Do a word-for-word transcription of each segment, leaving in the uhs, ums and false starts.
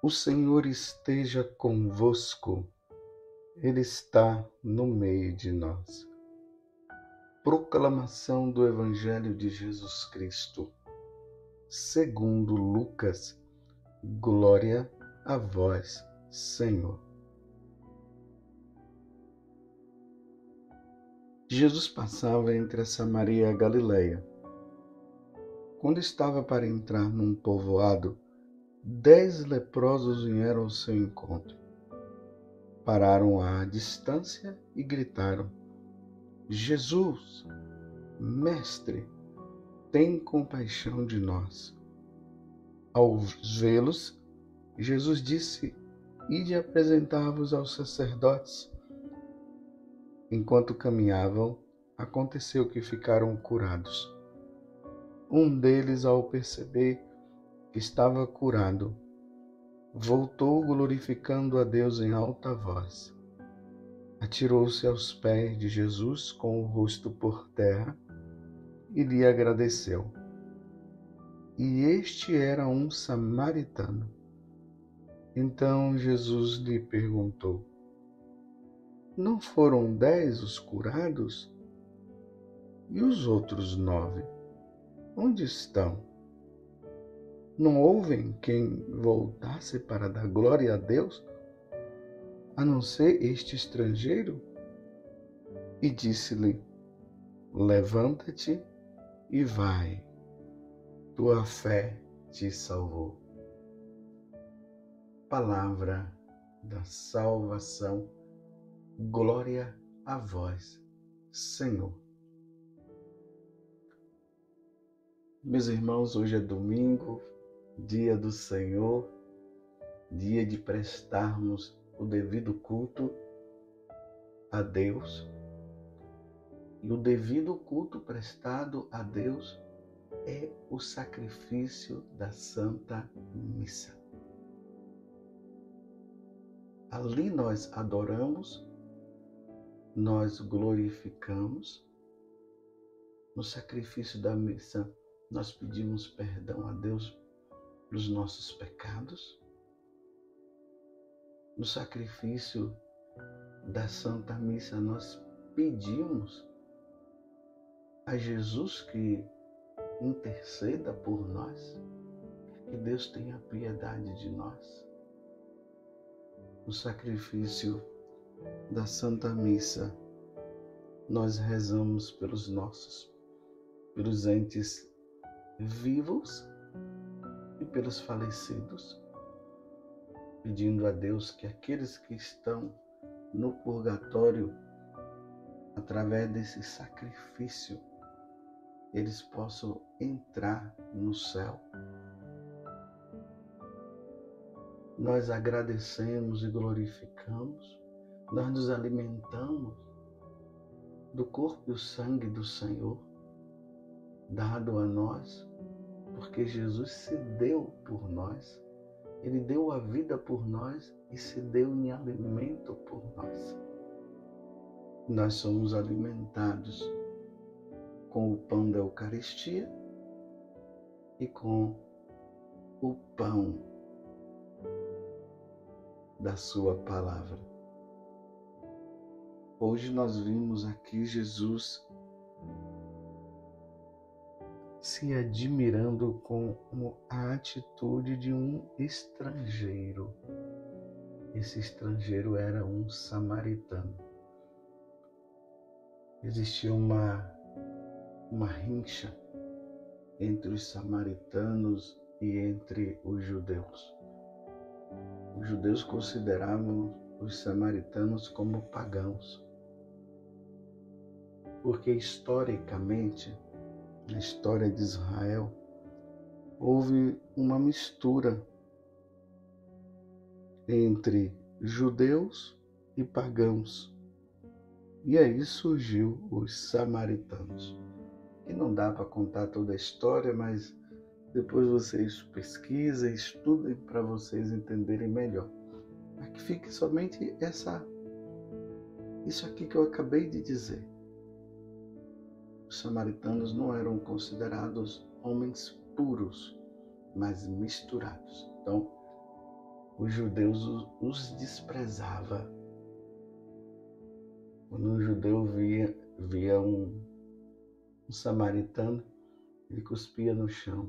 O Senhor esteja convosco, Ele está no meio de nós. Proclamação do Evangelho de Jesus Cristo, segundo Lucas. Glória a vós, Senhor. Jesus passava entre a Samaria e a Galileia. Quando estava para entrar num povoado, dez leprosos vieram ao seu encontro. Pararam à distância e gritaram: Jesus, Mestre, tem compaixão de nós. Ao vê-los, Jesus disse: Ide apresentar-vos aos sacerdotes. Enquanto caminhavam, aconteceu que ficaram curados. Um deles, ao perceber que estava curado, voltou glorificando a Deus em alta voz. Atirou-se aos pés de Jesus com o rosto por terra e lhe agradeceu. E este era um samaritano. Então Jesus lhe perguntou: Não foram dez os curados? E os outros nove? Onde estão? Não houve quem voltasse para dar glória a Deus, a não ser este estrangeiro? E disse-lhe: Levanta-te e vai, tua fé te salvou. Palavra da salvação, glória a vós, Senhor. Meus irmãos, hoje é domingo, dia do Senhor, dia de prestarmos o devido culto a Deus. E o devido culto prestado a Deus é o sacrifício da Santa Missa. Ali nós adoramos, nós glorificamos. No sacrifício da missa, nós pedimos perdão a Deus dos nossos pecados. No sacrifício da Santa Missa, nós pedimos a Jesus que interceda por nós, que Deus tenha piedade de nós. No sacrifício da Santa Missa, nós rezamos pelos nossos, pelos entes vivos e pelos falecidos, pedindo a Deus que aqueles que estão no purgatório, através desse sacrifício, eles possam entrar no céu. Nós agradecemos e glorificamos, nós nos alimentamos do corpo e o sangue do Senhor, dado a nós, porque Jesus se deu por nós, Ele deu a vida por nós e se deu em alimento por nós. Nós somos alimentados com o pão da Eucaristia e com o pão da sua palavra. Hoje nós vimos aqui Jesus se admirando com a atitude de um estrangeiro. Esse estrangeiro era um samaritano. Existia uma, uma rincha entre os samaritanos e entre os judeus. Os judeus consideravam os samaritanos como pagãos, porque historicamente, na história de Israel, houve uma mistura entre judeus e pagãos. E aí surgiu os samaritanos. E não dá para contar toda a história, mas depois vocês pesquisem, estudem para vocês entenderem melhor. Aqui fique somente essa, isso aqui que eu acabei de dizer. Os samaritanos não eram considerados homens puros, mas misturados. Então, os judeus os desprezava. Quando um judeu via, via um, um samaritano, ele cuspia no chão.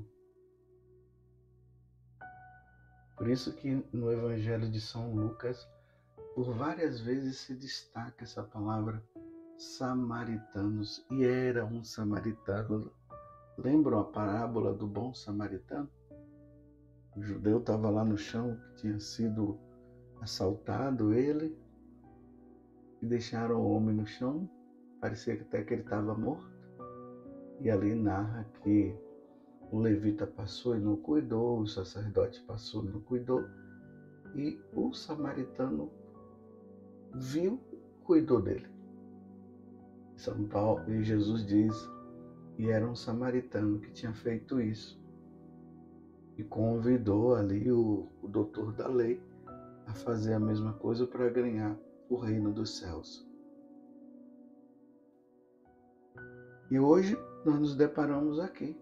Por isso que no Evangelho de São Lucas, por várias vezes se destaca essa palavra samaritanos. E era um samaritano. Lembram a parábola do bom samaritano? O judeu estava lá no chão, que tinha sido assaltado ele, e deixaram o homem no chão, parecia até que ele estava morto. E ali narra que o levita passou e não cuidou, o sacerdote passou e não cuidou, e o samaritano viu, cuidou dele. São Paulo, e Jesus diz, e era um samaritano que tinha feito isso. E convidou ali o, o doutor da lei a fazer a mesma coisa para ganhar o reino dos céus. E hoje nós nos deparamos aqui.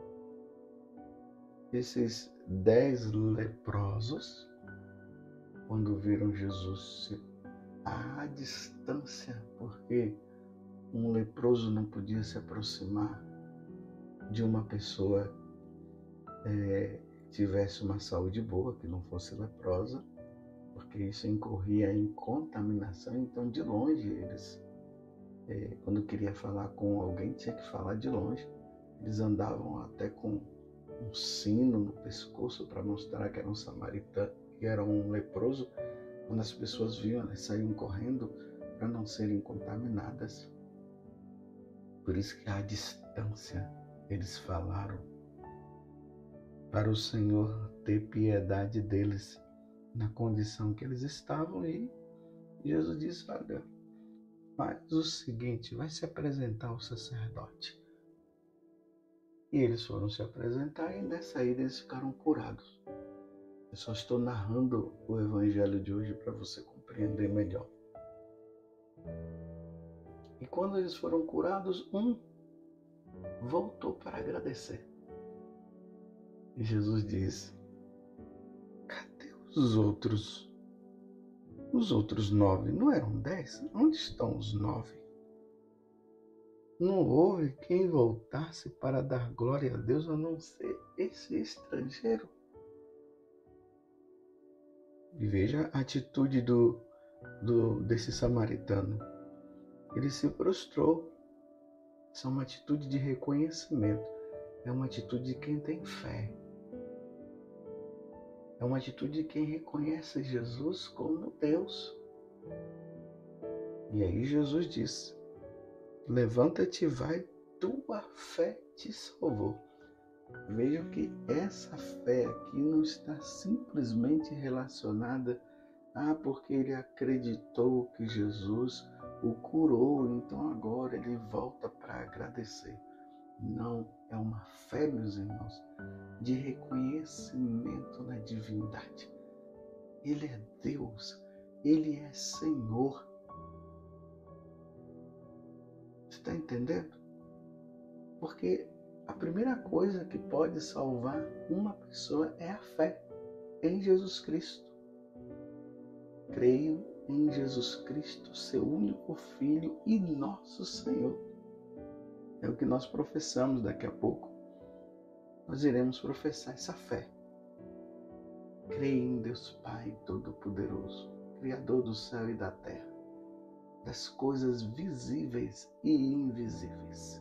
Esses dez leprosos, quando viram Jesus à distância, porque um leproso não podia se aproximar de uma pessoa é, que tivesse uma saúde boa, que não fosse leprosa, porque isso incorria em contaminação. Então, de longe, eles, é, quando queria falar com alguém, tinha que falar de longe. Eles andavam até com um sino no pescoço para mostrar que era um samaritano, que era um leproso. Quando as pessoas viam, elas saíam correndo para não serem contaminadas. Por isso que à distância eles falaram para o Senhor ter piedade deles na condição que eles estavam. E Jesus disse, olha, faz o seguinte, vai se apresentar ao sacerdote. E eles foram se apresentar e nessa ida eles ficaram curados. Eu só estou narrando o evangelho de hoje para você compreender melhor. E quando eles foram curados, um voltou para agradecer. E Jesus disse, cadê os outros? Os outros nove, não eram dez? Onde estão os nove? Não houve quem voltasse para dar glória a Deus a não ser esse estrangeiro. E veja a atitude do, do, desse samaritano. Ele se prostrou. Isso é uma atitude de reconhecimento. É uma atitude de quem tem fé. É uma atitude de quem reconhece Jesus como Deus. E aí Jesus disse, levanta-te e vai, tua fé te salvou. Vejam que essa fé aqui não está simplesmente relacionada a ah, porque ele acreditou que Jesus o curou, então agora ele volta para agradecer. Não, é uma fé, meus irmãos, de reconhecimento da divindade. Ele é Deus, Ele é Senhor. Você está entendendo? Porque a primeira coisa que pode salvar uma pessoa é a fé em Jesus Cristo. Creio em Jesus Cristo, seu único Filho e nosso Senhor. É o que nós professamos daqui a pouco. Nós iremos professar essa fé. Creio em Deus Pai Todo-Poderoso, Criador do céu e da terra, das coisas visíveis e invisíveis.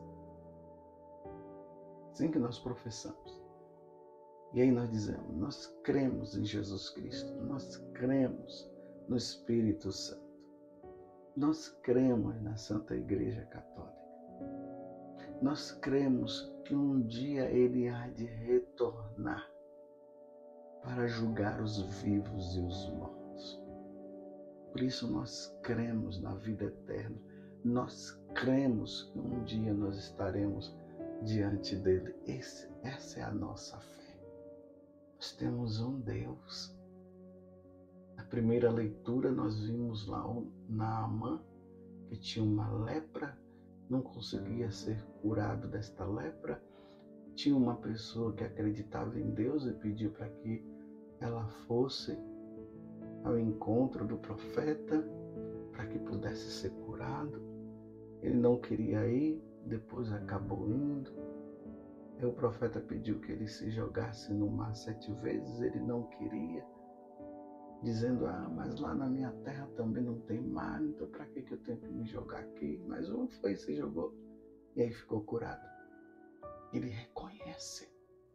Assim que nós professamos. E aí nós dizemos, nós cremos em Jesus Cristo, nós cremos no Espírito Santo, nós cremos na Santa Igreja Católica, nós cremos que um dia Ele há de retornar para julgar os vivos e os mortos. Por isso nós cremos na vida eterna, nós cremos que um dia nós estaremos diante dele. Esse, essa é a nossa fé. Nós temos um Deus. Na primeira leitura nós vimos lá um Naamã que tinha uma lepra, não conseguia ser curado desta lepra. Tinha uma pessoa que acreditava em Deus e pediu para que ela fosse ao encontro do profeta para que pudesse ser curado. Ele não queria ir, depois acabou indo. Aí o profeta pediu que ele se jogasse no mar sete vezes, ele não queria, dizendo, ah, mas lá na minha terra também não tem mar, então para que eu tenho que me jogar aqui? Mas um foi e se jogou, e aí ficou curado. Ele reconhece.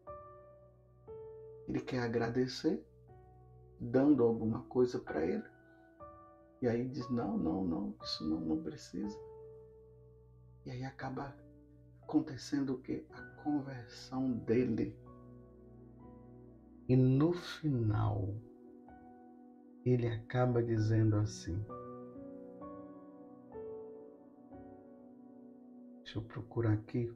Ele quer agradecer, dando alguma coisa para ele. E aí diz, não, não, não, isso não, não precisa. E aí acaba acontecendo o quê? A conversão dele. E no final, ele acaba dizendo assim, deixa eu procurar aqui,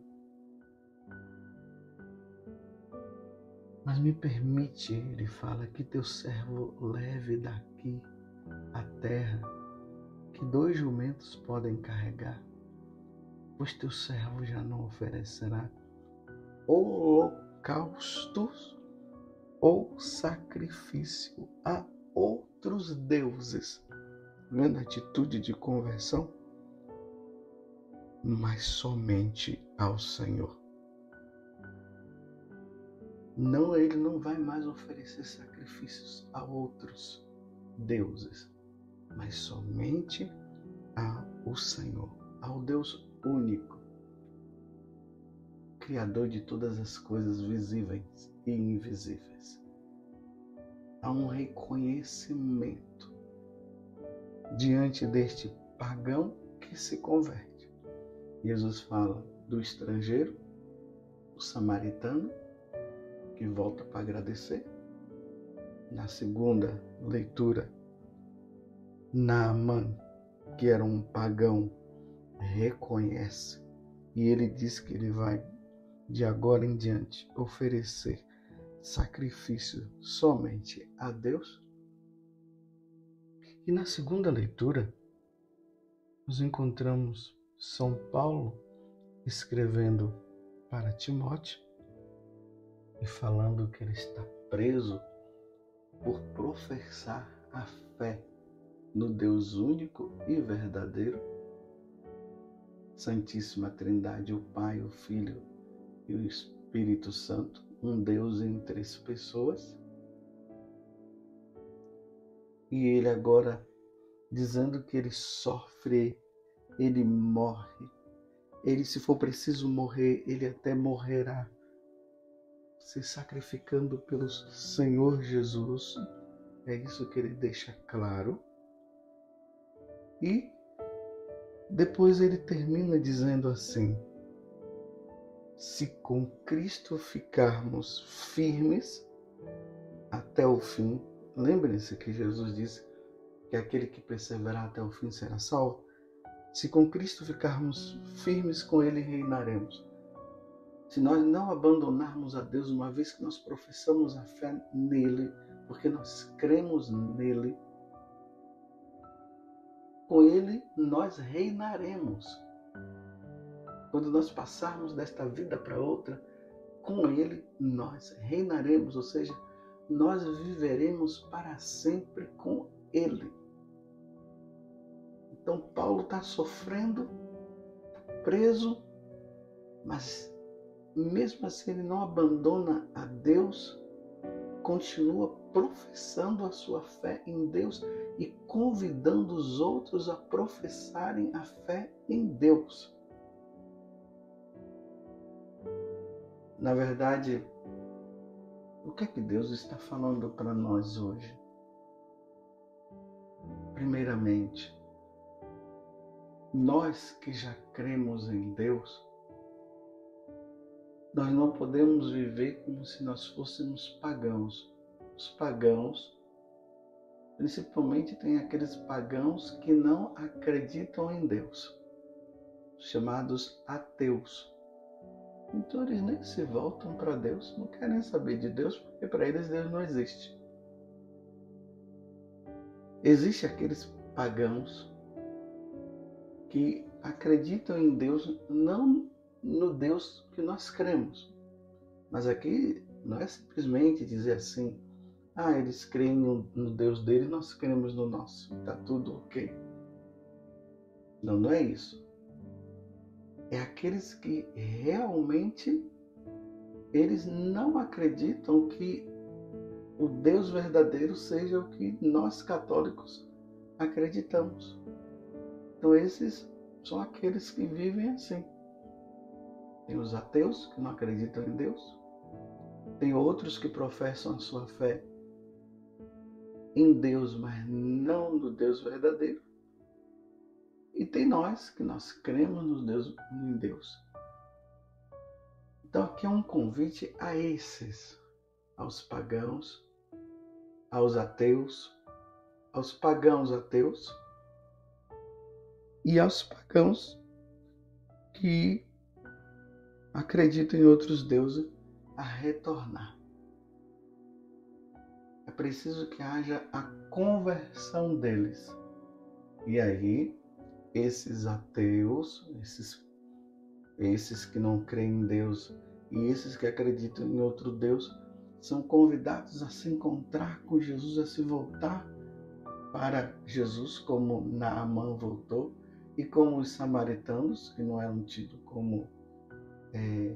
mas me permite, ele fala, que teu servo leve daqui a terra, que dois jumentos podem carregar, pois teu servo já não oferecerá holocaustos ou sacrifício a outros deuses. Vendo a atitude de conversão? Mas somente ao Senhor. Não, ele não vai mais oferecer sacrifícios a outros deuses, mas somente ao Senhor, ao Deus único, Criador de todas as coisas visíveis e invisíveis. Há um reconhecimento diante deste pagão que se converte. Jesus fala do estrangeiro, o samaritano, que volta para agradecer. Na segunda leitura, Naamã, que era um pagão, reconhece. E ele diz que ele vai, de agora em diante, oferecer sacrifício somente a Deus. E na segunda leitura, nós encontramos São Paulo escrevendo para Timóteo e falando que ele está preso por professar a fé no Deus único e verdadeiro, Santíssima Trindade, o Pai, o Filho e o Espírito Santo, um Deus em três pessoas. E ele agora dizendo que ele sofre, ele morre. Ele, se for preciso morrer, ele até morrerá, se sacrificando pelo Senhor Jesus. É isso que ele deixa claro. E depois ele termina dizendo assim, se com Cristo ficarmos firmes até o fim, lembrem-se que Jesus disse que aquele que perseverar até o fim será salvo. Se com Cristo ficarmos firmes, com ele reinaremos. Se nós não abandonarmos a Deus, uma vez que nós professamos a fé nele, porque nós cremos nele, com ele nós reinaremos. Quando nós passarmos desta vida para outra, com ele nós reinaremos, ou seja, nós viveremos para sempre com ele. Então Paulo está sofrendo, preso, mas mesmo assim ele não abandona a Deus, continua professando a sua fé em Deus e convidando os outros a professarem a fé em Deus. Na verdade, o que é que Deus está falando para nós hoje? Primeiramente, nós que já cremos em Deus, nós não podemos viver como se nós fôssemos pagãos. Os pagãos, principalmente tem aqueles pagãos que não acreditam em Deus, chamados ateus. Então eles nem se voltam para Deus, não querem saber de Deus, porque para eles Deus não existe. Existem aqueles pagãos que acreditam em Deus, não no Deus que nós cremos. Mas aqui não é simplesmente dizer assim, Ah, eles creem no, no Deus dele, nós cremos no nosso. Está tudo ok. Não, não é isso. É aqueles que realmente eles não acreditam que o Deus verdadeiro seja o que nós católicos acreditamos. Então esses são aqueles que vivem assim. Tem os ateus que não acreditam em Deus. Tem outros que professam a sua fé em Deus, mas não no Deus verdadeiro. E tem nós que nós cremos no Deus, em Deus. Então aqui é um convite a esses, aos pagãos, aos ateus, aos pagãos ateus e aos pagãos que acreditam em outros deuses a retornar. É preciso que haja a conversão deles. E aí, esses ateus, esses, esses que não creem em Deus e esses que acreditam em outro Deus, são convidados a se encontrar com Jesus, a se voltar para Jesus, como Naamã voltou, e como os samaritanos, que não eram tidos como, é,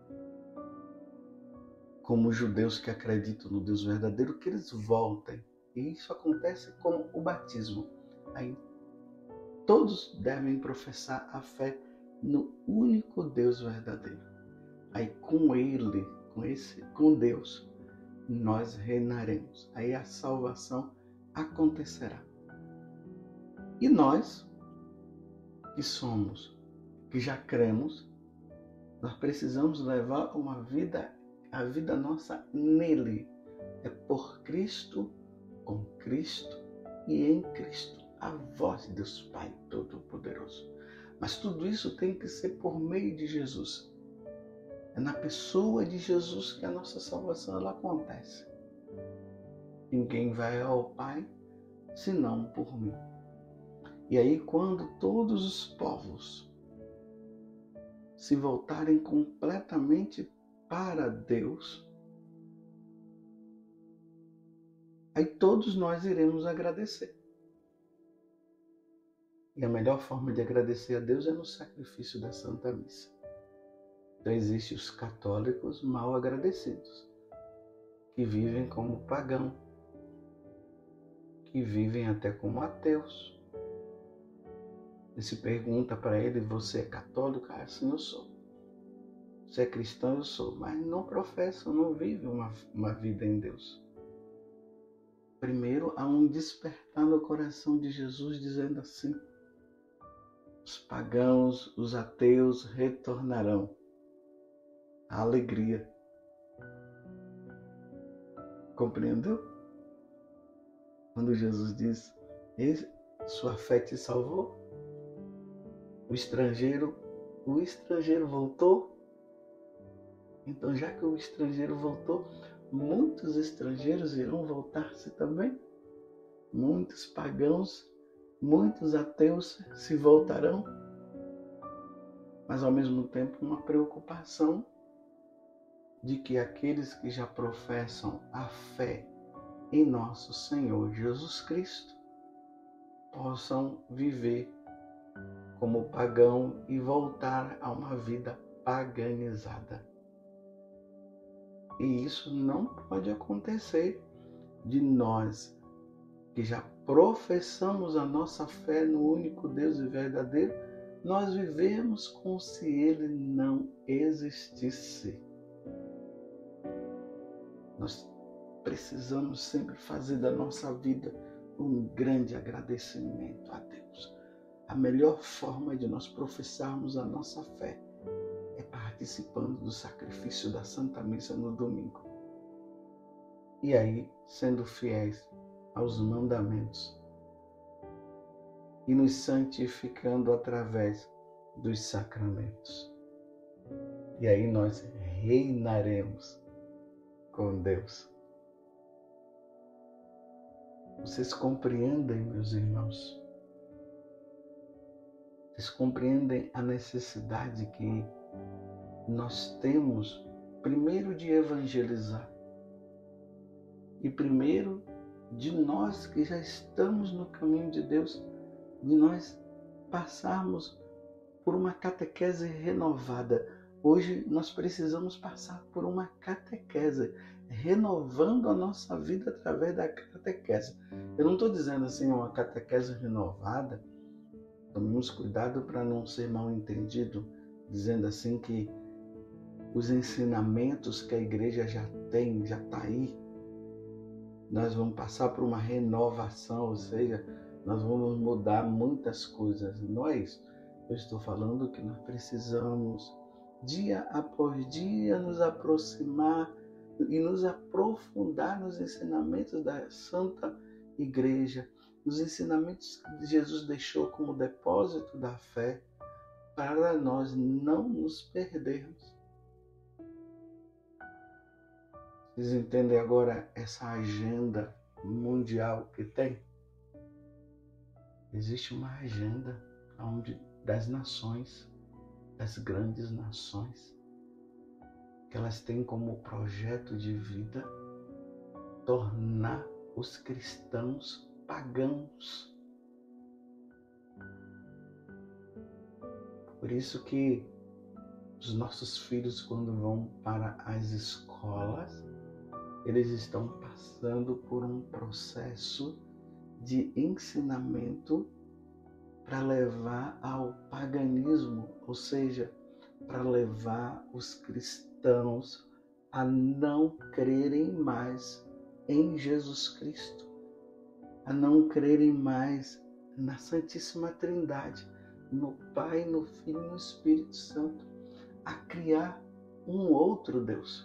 como judeus que acreditam no Deus verdadeiro, que eles voltem. E isso acontece com o batismo. Aí todos devem professar a fé no único Deus verdadeiro. Aí com Ele, com, esse, com Deus, nós reinaremos. Aí a salvação acontecerá. E nós, que somos, que já cremos, nós precisamos levar uma vida, a vida nossa nele. É por Cristo, com Cristo e em Cristo. A voz de Deus Pai Todo-Poderoso. Mas tudo isso tem que ser por meio de Jesus. É na pessoa de Jesus que a nossa salvação ela acontece. Ninguém vai ao Pai senão por mim. E aí quando todos os povos se voltarem completamente para Deus, aí todos nós iremos agradecer. E a melhor forma de agradecer a Deus é no sacrifício da Santa Missa. Então existem os católicos mal agradecidos, que vivem como pagão, que vivem até como ateus. E se pergunta para ele, você é católico? Ah, sim, eu sou. Você é cristão? Eu sou. Mas não professam, não vivem uma, uma vida em Deus. Primeiro há um despertar no coração de Jesus dizendo assim: os pagãos, os ateus retornarão. A alegria. Compreendeu? Quando Jesus diz, sua fé te salvou? O estrangeiro, o estrangeiro voltou? Então, já que o estrangeiro voltou, muitos estrangeiros irão voltar-se também. Muitos pagãos, muitos ateus se voltarão. Mas, ao mesmo tempo, uma preocupação de que aqueles que já professam a fé em nosso Senhor Jesus Cristo possam viver como pagão e voltar a uma vida paganizada. E isso não pode acontecer de nós que já professamos a nossa fé no único Deus e verdadeiro, nós vivemos como se Ele não existisse. Nós precisamos sempre fazer da nossa vida um grande agradecimento a Deus. A melhor forma de nós professarmos a nossa fé é participando do sacrifício da Santa Missa no domingo. E aí, sendo fiéis aos mandamentos e nos santificando através dos sacramentos. E aí nós reinaremos com Deus. Vocês compreendem, meus irmãos? Vocês compreendem a necessidade que nós temos, primeiro, de evangelizar. E primeiro, de nós que já estamos no caminho de Deus, de nós passarmos por uma catequese renovada. Hoje nós precisamos passar por uma catequese, renovando a nossa vida através da catequese. Eu não estou dizendo assim uma catequese renovada, tomemos cuidado para não ser mal entendido, dizendo assim que os ensinamentos que a igreja já tem, já está aí, nós vamos passar por uma renovação, ou seja, nós vamos mudar muitas coisas. Não é isso. Eu estou falando que nós precisamos, dia após dia, nos aproximar e nos aprofundar nos ensinamentos da Santa Igreja, nos ensinamentos que Jesus deixou como depósito da fé, para nós não nos perdermos. Vocês entendem agora essa agenda mundial que tem? Existe uma agenda onde, das nações, das grandes nações, que elas têm como projeto de vida tornar os cristãos pagãos. Por isso que os nossos filhos, quando vão para as escolas, eles estão passando por um processo de ensinamento para levar ao paganismo, ou seja, para levar os cristãos a não crerem mais em Jesus Cristo, a não crerem mais na Santíssima Trindade, no Pai, no Filho e no Espírito Santo, a criar um outro Deus.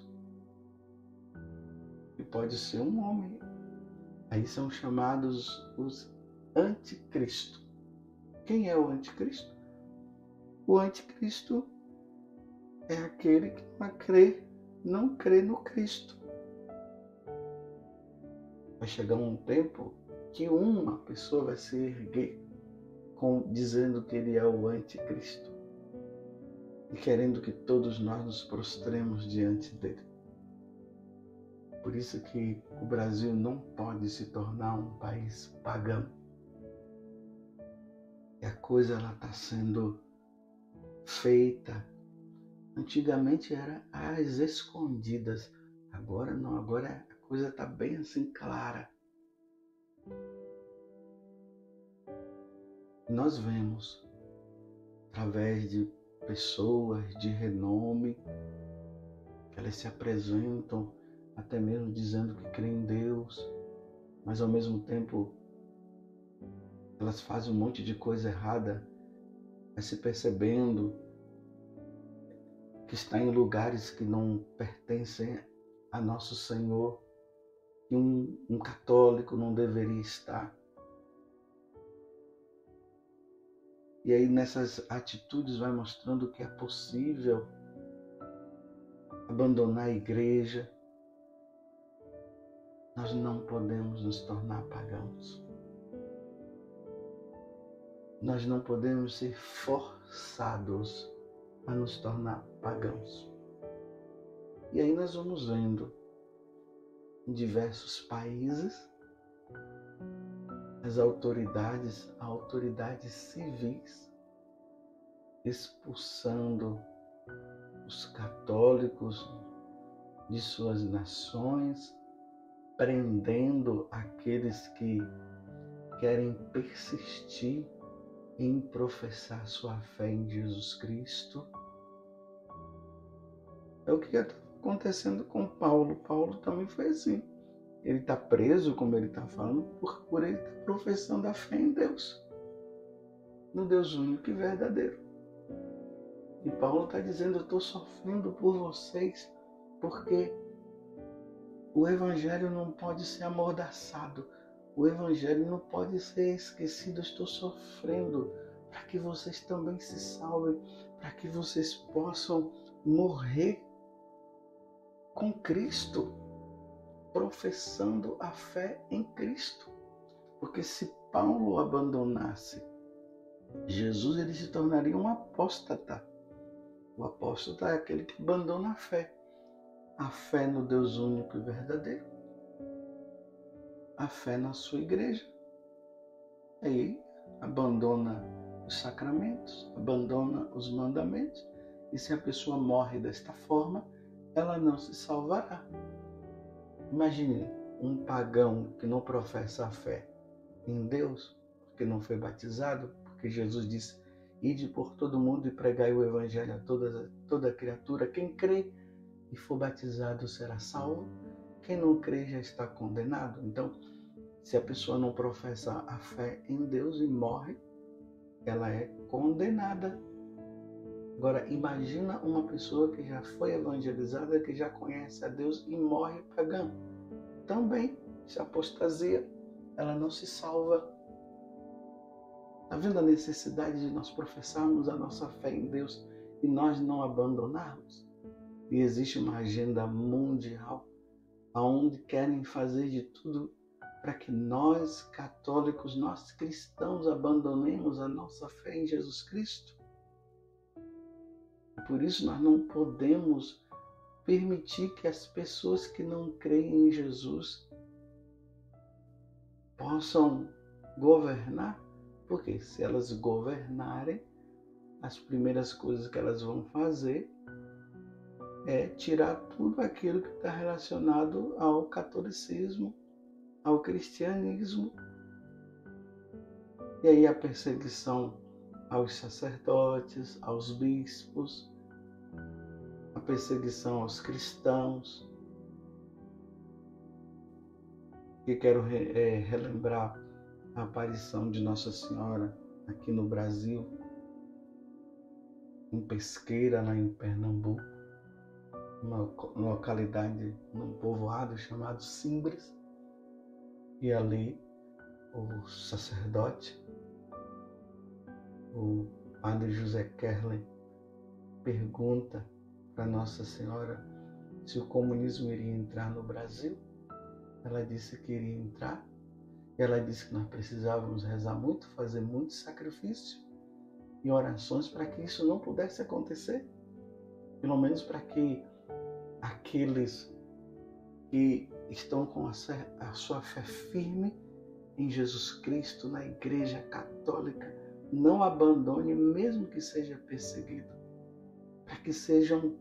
E pode ser um homem. Aí são chamados os anticristo. Quem é o anticristo? O anticristo é aquele que não crê, não crê no Cristo. Vai chegar um tempo que uma pessoa vai se erguer com, dizendo que ele é o anticristo e querendo que todos nós nos prostremos diante dele. Por isso que o Brasil não pode se tornar um país pagão. E a coisa ela está sendo feita. Antigamente era às escondidas. Agora não, agora a coisa está bem assim clara. Nós vemos, através de pessoas de renome, que elas se apresentam até mesmo dizendo que creem em Deus, mas ao mesmo tempo elas fazem um monte de coisa errada, mas se percebendo que está em lugares que não pertencem a nosso Senhor, que um, um católico não deveria estar. E aí nessas atitudes vai mostrando que é possível abandonar a igreja. Nós não podemos nos tornar pagãos. Nós não podemos ser forçados a nos tornar pagãos. E aí nós vamos vendo em diversos países as autoridades, autoridades civis, expulsando os católicos de suas nações, prendendo aqueles que querem persistir em professar sua fé em Jesus Cristo. É o que está acontecendo com Paulo. Paulo também foi assim. Ele está preso, como ele está falando, por, por ele estar professando a fé em Deus, no Deus único e verdadeiro. E Paulo está dizendo, eu estou sofrendo por vocês, porque o Evangelho não pode ser amordaçado. O Evangelho não pode ser esquecido. Eu estou sofrendo para que vocês também se salvem, para que vocês possam morrer com Cristo, professando a fé em Cristo. Porque se Paulo abandonasse Jesus, ele se tornaria um apóstata. O apóstata é aquele que abandona a fé. A fé no Deus único e verdadeiro. a fé na sua igreja. Aí abandona os sacramentos, abandona os mandamentos. E se a pessoa morre desta forma, ela não se salvará. Imagine um pagão que não professa a fé em Deus, porque não foi batizado, porque Jesus disse: ide por todo mundo e pregai o evangelho a toda, toda criatura. Quem crê e for batizado será salvo. Quem não crê já está condenado. Então, se a pessoa não professa a fé em Deus e morre, ela é condenada. Agora, imagina uma pessoa que já foi evangelizada, que já conhece a Deus e morre pagã. Também, se apostasia, ela não se salva. Está vendo a necessidade de nós professarmos a nossa fé em Deus e nós não abandonarmos? E existe uma agenda mundial onde querem fazer de tudo para que nós, católicos, nós cristãos, abandonemos a nossa fé em Jesus Cristo. Por isso nós não podemos permitir que as pessoas que não creem em Jesus possam governar, porque se elas governarem, as primeiras coisas que elas vão fazer é tirar tudo aquilo que está relacionado ao catolicismo, ao cristianismo. E aí a perseguição aos sacerdotes, aos bispos, a perseguição aos cristãos. E quero re, é, relembrar a aparição de Nossa Senhora aqui no Brasil, em Pesqueira, lá em Pernambuco, uma localidade, num povoado chamado Simbres. E ali o sacerdote, o padre José Kerley, pergunta para Nossa Senhora se o comunismo iria entrar no Brasil. Ela disse que iria entrar. E ela disse que nós precisávamos rezar muito, fazer muito sacrifício e orações para que isso não pudesse acontecer. Pelo menos para que aqueles que estão com a sua fé firme em Jesus Cristo, na Igreja Católica, não abandone, mesmo que seja perseguido, para que sejam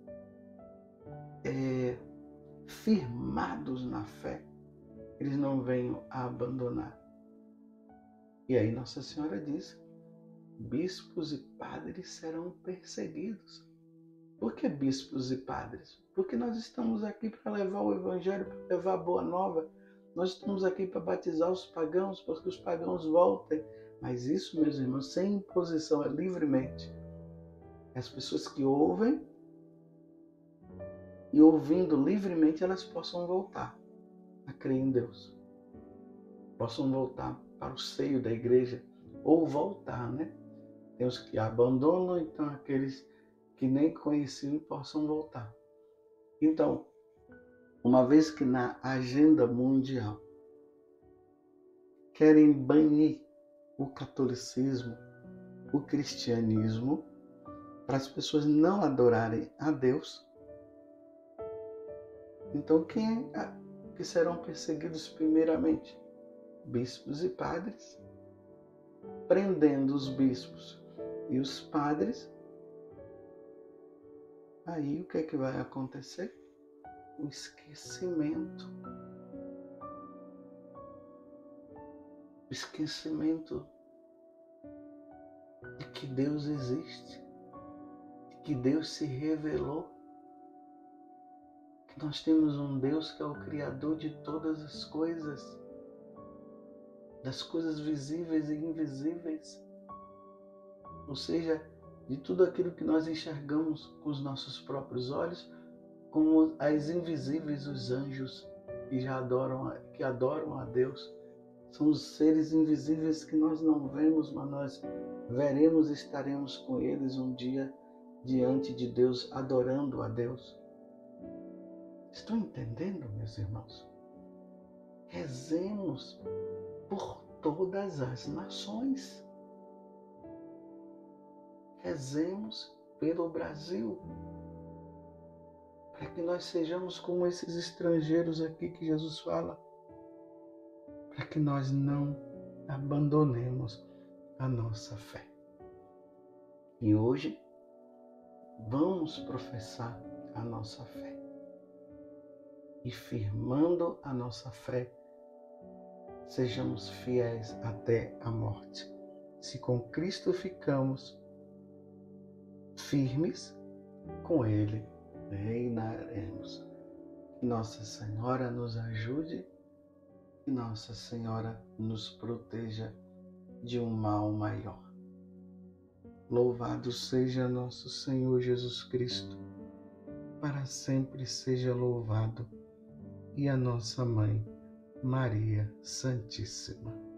é, firmados na fé, eles não venham a abandonar. E aí Nossa Senhora diz: bispos e padres serão perseguidos. Por que bispos e padres? Porque nós estamos aqui para levar o Evangelho, para levar a boa nova. Nós estamos aqui para batizar os pagãos, para que os pagãos voltem. Mas isso, meus irmãos, sem imposição, é livremente. As pessoas que ouvem e ouvindo livremente, elas possam voltar a crer em Deus. Possam voltar para o seio da igreja, ou voltar, né? Tem os que abandonam, então aqueles que nem conheciam possam voltar. Então, uma vez que na agenda mundial querem banir o catolicismo, o cristianismo, para as pessoas não adorarem a Deus, então quem é que serão perseguidos primeiramente? Bispos e padres. Prendendo os bispos e os padres, aí o que é que vai acontecer? O esquecimento. O esquecimento de que Deus existe, de que Deus se revelou, que nós temos um Deus que é o Criador de todas as coisas, das coisas visíveis e invisíveis, ou seja, de tudo aquilo que nós enxergamos com os nossos próprios olhos, como as invisíveis, os anjos que já adoram, que adoram a Deus. São os seres invisíveis que nós não vemos, mas nós veremos e estaremos com eles um dia diante de Deus, adorando a Deus. Estão entendendo, meus irmãos? Rezemos por todas as nações. Rezemos pelo Brasil, para que nós sejamos como esses estrangeiros aqui que Jesus fala, que nós não abandonemos a nossa fé. E hoje vamos professar a nossa fé. E firmando a nossa fé, sejamos fiéis até a morte. Se com Cristo ficamos firmes, com Ele reinaremos. Que Nossa Senhora nos ajude e Nossa Senhora nos proteja de um mal maior. Louvado seja nosso Senhor Jesus Cristo, para sempre seja louvado, e a nossa Mãe, Maria Santíssima.